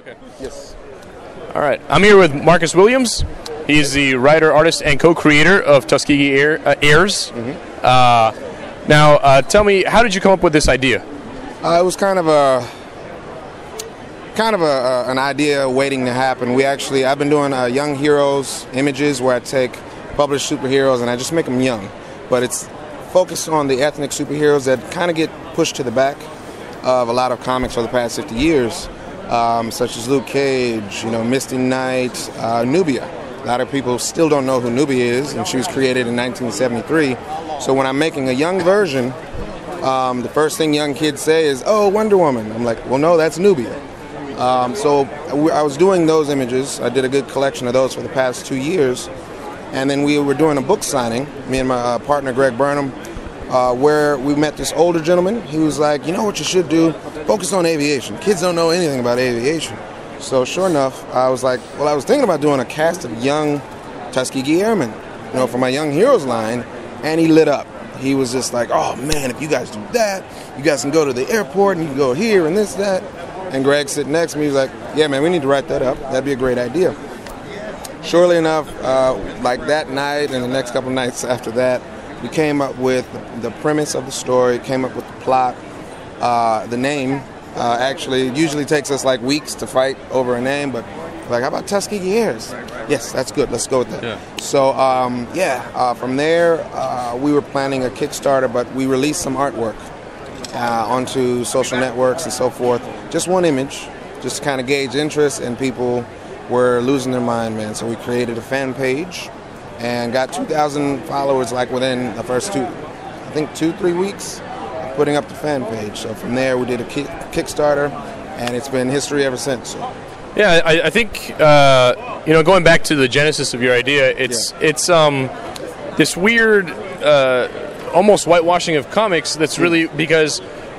Okay. Yes. All right. I'm here with Marcus Williams. He's the writer, artist, and co-creator of Tuskegee Airs. Now, tell me, how did you come up with this idea? It was kind of an idea waiting to happen. I've been doing young heroes images where I take published superheroes and I just make them young, but it's focused on the ethnic superheroes that kind of get pushed to the back of a lot of comics for the past 50 years, such as Luke Cage, Misty Knight, Nubia. A lot of people still don't know who Nubia is, and she was created in 1973. So when I'm making a young version, the first thing young kids say is, "Oh, Wonder Woman." I'm like, "Well, no, that's Nubia." So I was doing those images. I did a good collection of those for the past 2 years. And then we were doing a book signing, me and my partner Greg Burnham, where we met this older gentleman. He was like, "You know what you should do? Focus on aviation. Kids don't know anything about aviation." So sure enough, I was like, well, I was thinking about doing a cast of young Tuskegee Airmen, for my Young Heroes line, and he lit up. He was just like, "Oh man, if you guys do that, you guys can go to the airport and you can go here and this, that." And Greg sitting next to me, he's like, "Yeah man, we need to write that up. That'd be a great idea." Surely enough, like that night and the next couple nights after that, we came up with the premise of the story, came up with the plot, the name. Actually, it usually takes us like weeks to fight over a name, but like, how about Tuskegee Airs? Yes, that's good. Let's go with that. Yeah. So, from there, we were planning a Kickstarter, but we released some artwork onto social networks and so forth. Just one image, just to kind of gauge interest, and people were losing their mind, man. So we created a fan page and got 2,000 followers like within the first 2-3 weeks of putting up the fan page. So from there we did a Kickstarter, and it's been history ever since. So. Yeah, I think going back to the genesis of your idea, it's this weird almost whitewashing of comics that's really because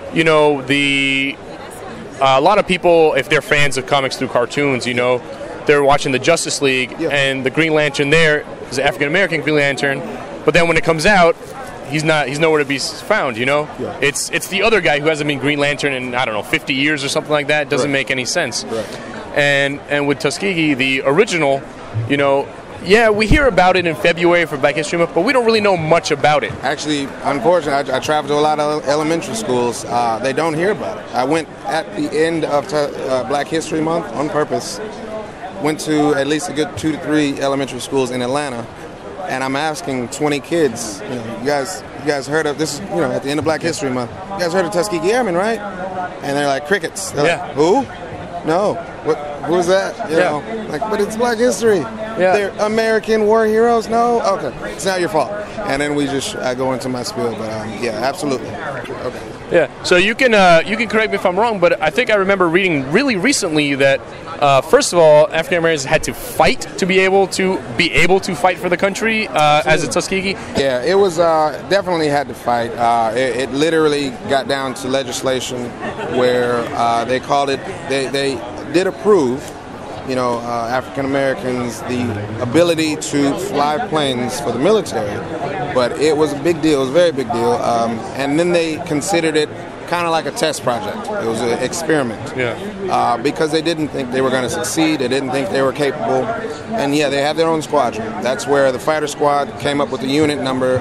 a lot of people, if they're fans of comics through cartoons, they're watching the Justice League, and the Green Lantern there is an African-American Green Lantern, but then when it comes out, he's nowhere to be found, Yeah. It's the other guy who hasn't been Green Lantern in, 50 years or something like that. It doesn't make any sense. Right. And with Tuskegee, the original, we hear about it in February for Black History Month, but we don't really know much about it. Actually, unfortunately, I traveled to a lot of elementary schools. They don't hear about it. I went at the end of Black History Month on purpose. Went to at least a good 2 to 3 elementary schools in Atlanta, and I'm asking 20 kids, you guys heard of this? At the end of Black History Month, you guys heard of Tuskegee Airmen, right? And they're like, crickets. They're like, who? No. What? Who's that? But it's Black History. Yeah. They're American war heroes. No. Okay, it's not your fault. And then I go into my spiel, but absolutely. Okay. Yeah. So you can correct me if I'm wrong, but I think I remember reading really recently that first of all, African Americans had to fight to be able to fight for the country as a Tuskegee. Yeah, it was definitely had to fight. It literally got down to legislation where they called it. They did approve, African Americans the ability to fly planes for the military, but it was a big deal. It was a very big deal. And then they considered it kind of like a test project. It was an experiment. Yeah. Because they didn't think they were going to succeed. They didn't think they were capable. And they have their own squadron. That's where the fighter squad came up with the unit number,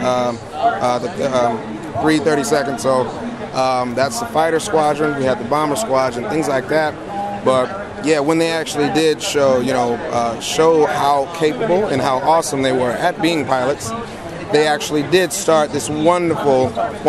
332nd. So that's the fighter squadron. We had the bomber squadron, things like that. But when they actually did show how capable and how awesome they were at being pilots, they actually did start this wonderful,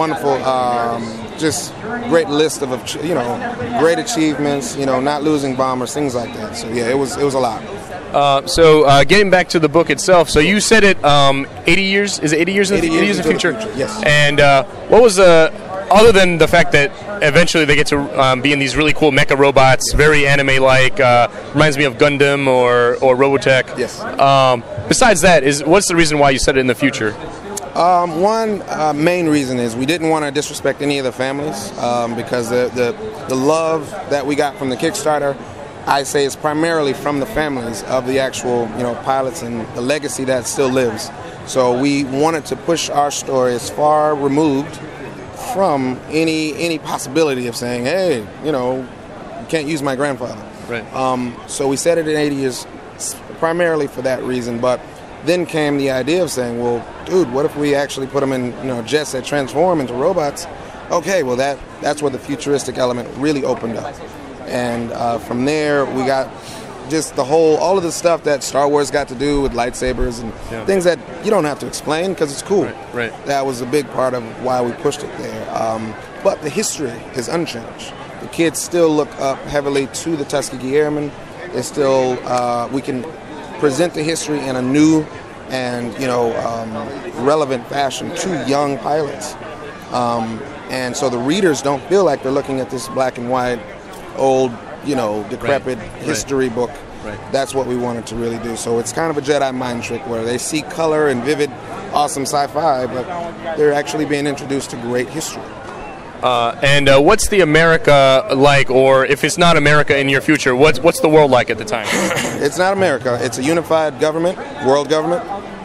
just great list of great achievements. Not losing bombers, things like that. So it was a lot. So getting back to the book itself, so you said it 80 years? Is it 80 years in the future? Yes. And what was other than the fact that eventually they get to be in these really cool mecha robots, very anime-like, reminds me of Gundam or Robotech. Yes. Besides that, what's the reason why you said it in the future? One main reason is we didn't want to disrespect any of the families because the love that we got from the Kickstarter, I say, is primarily from the families of the actual pilots and the legacy that still lives. So we wanted to push our story as far removed from any possibility of saying, hey, you can't use my grandfather. So we set it in 80 years primarily for that reason. But then came the idea of saying, well, dude, what if we actually put them in, jets that transform into robots? Okay, well, that's where the futuristic element really opened up. And from there, we got just all of the stuff that Star Wars got to do with lightsabers and things that you don't have to explain because it's cool. Right. That was a big part of why we pushed it there. But the history is unchanged. The kids still look up heavily to the Tuskegee Airmen. It's still, we can present the history in a new and, relevant fashion to young pilots. And so the readers don't feel like they're looking at this black and white, old, decrepit history book. Right. That's what we wanted to really do. So it's kind of a Jedi mind trick where they see color and vivid, awesome sci-fi, but they're actually being introduced to great history. And what's the America like, or if it's not America in your future, what's the world like at the time? It's not America. It's a unified government, world government.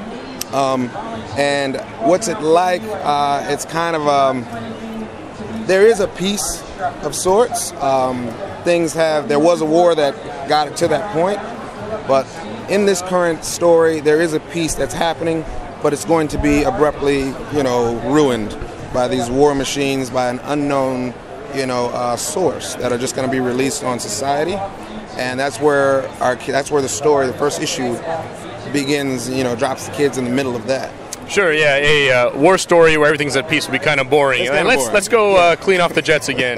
And what's it like? It's kind of there is a peace of sorts. There was a war that got it to that point, but in this current story, there is a peace that's happening, but it's going to be abruptly, ruined by these war machines, by an unknown, source that are just going to be released on society, and that's where the story, the first issue, begins. Drops the kids in the middle of that. Sure, yeah, a war story where everything's at peace would be kind of boring. Let's go clean off the jets again.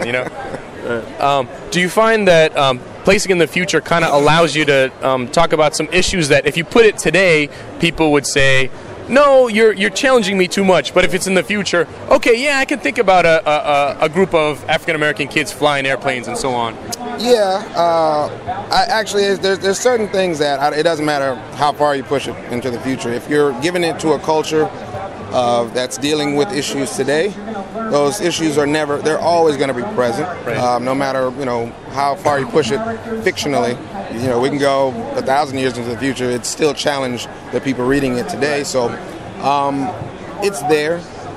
Do you find that placing in the future kind of allows you to talk about some issues that if you put it today, people would say, no, you're challenging me too much. But if it's in the future, okay, yeah, I can think about a group of African American kids flying airplanes and so on. Yeah, there's certain things that it doesn't matter how far you push it into the future. If you're giving it to a culture that's dealing with issues today, those issues they're always going to be present. Right. No matter how far you push it fictionally. We can go 1,000 years into the future. It's still challenge the people reading it today. So it's there.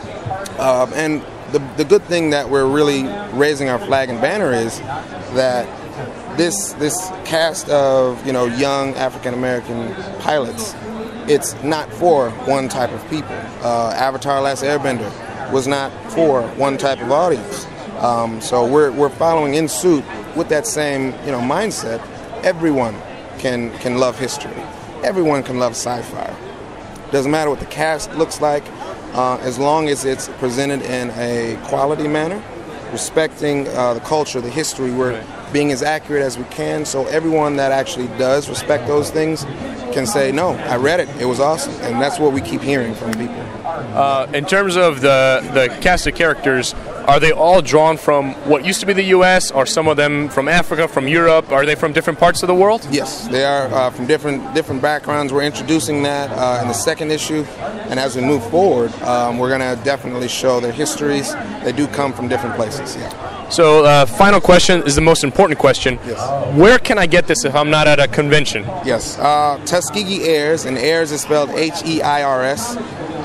And the good thing that we're really raising our flag and banner is that this cast of young African American pilots, it's not for one type of people. Avatar: Last Airbender was not for one type of audience. So we're following in suit with that same mindset. Everyone can love history. Everyone can love sci-fi. Doesn't matter what the cast looks like, as long as it's presented in a quality manner, respecting the culture, the history. We're being as accurate as we can, so everyone that actually does respect those things can say, no, I read it, it was awesome. And that's what we keep hearing from people. In terms of the cast of characters, are they all drawn from what used to be the U.S.? Are some of them from Africa, from Europe? Are they from different parts of the world? Yes, they are from different backgrounds. We're introducing that in the second issue, and as we move forward, we're going to definitely show their histories. They do come from different places. Yeah. So, final question is the most important question. Yes. Where can I get this if I'm not at a convention? Yes, Tuskegee Airs, and Airs is spelled H-E-I-R-S.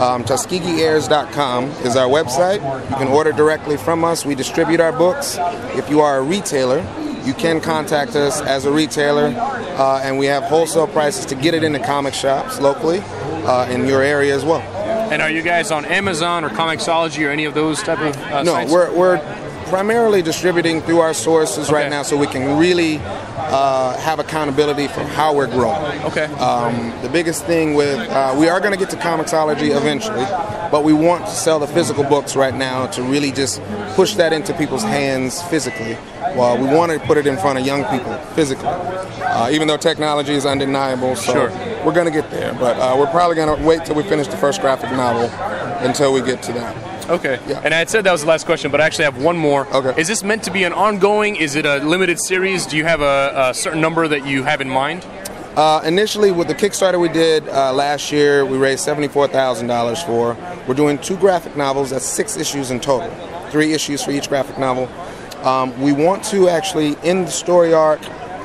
TuskegeeAirs.com is our website. You can order directly from us. We distribute our books. If you are a retailer, you can contact us as a retailer, and we have wholesale prices to get it into comic shops locally in your area as well. And are you guys on Amazon or Comixology or any of those type of sites? No, we're primarily distributing through our sources right now, so we can really have accountability for how we're growing. Okay. The biggest thing with we are going to get to Comixology eventually, but we want to sell the physical books right now to really just push that into people's hands physically. Well, we want to put it in front of young people physically, even though technology is undeniable. So we're going to get there, but we're probably going to wait till we finish the first graphic novel until we get to that. Okay. Yeah. And I had said that was the last question, but I actually have one more. Okay. Is this meant to be an ongoing? Is it a limited series? Do you have a certain number that you have in mind? Initially, with the Kickstarter we did last year, we raised $74,000 for. We're doing 2 graphic novels. That's 6 issues in total. 3 issues for each graphic novel. We want to actually end the story arc,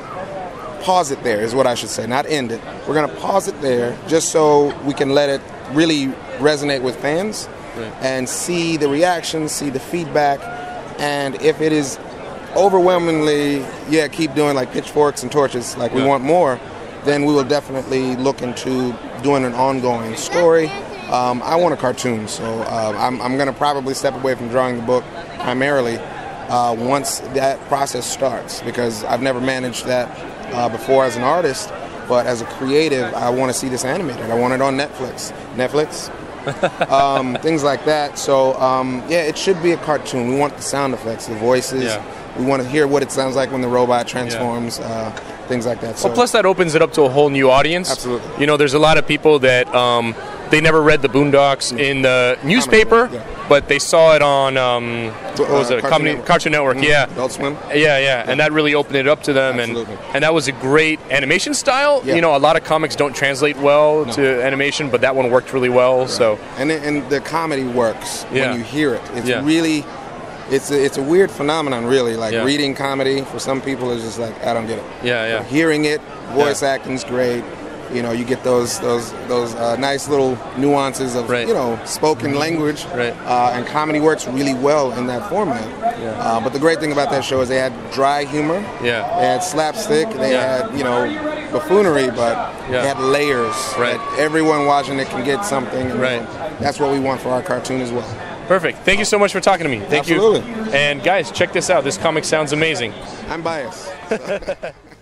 pause it there is what I should say, not end it. We're going to pause it there just so we can let it really resonate with fans and see the reactions, see the feedback, and if it is overwhelmingly, yeah, keep doing like pitchforks and torches, like we want more, then we will definitely look into doing an ongoing story. I want a cartoon, so I'm going to probably step away from drawing the book primarily once that process starts, because I've never managed that before as an artist, but as a creative, I want to see this animated. I want it on Netflix, things like that. So yeah, it should be a cartoon. We want the sound effects, the voices. Yeah. We want to hear what it sounds like when the robot transforms, things like that. So, well, plus that opens it up to a whole new audience. Absolutely. You know, there's a lot of people that they never read the Boondocks in the newspaper, but they saw it on what was it? Cartoon Network. Yeah. Adult Swim. Yeah, and that really opened it up to them, and that was a great animation style. You know, a lot of comics don't translate well to animation, but that one worked really well. Right. So and the comedy works when you hear it. It's really. It's a weird phenomenon, really. Like reading comedy for some people is just like, I don't get it. Yeah. But hearing it, voice acting's great. You know, you get those nice little nuances of you know, spoken language. Right. And comedy works really well in that format. Yeah. But the great thing about that show is they had dry humor. Yeah. They had slapstick. They had, you know, buffoonery, but they had layers. Right. That everyone watching it can get something. And right. That's what we want for our cartoon as well. Perfect. Thank you so much for talking to me. Thank Absolutely. you. And guys, check this out. This comic sounds amazing. I'm biased.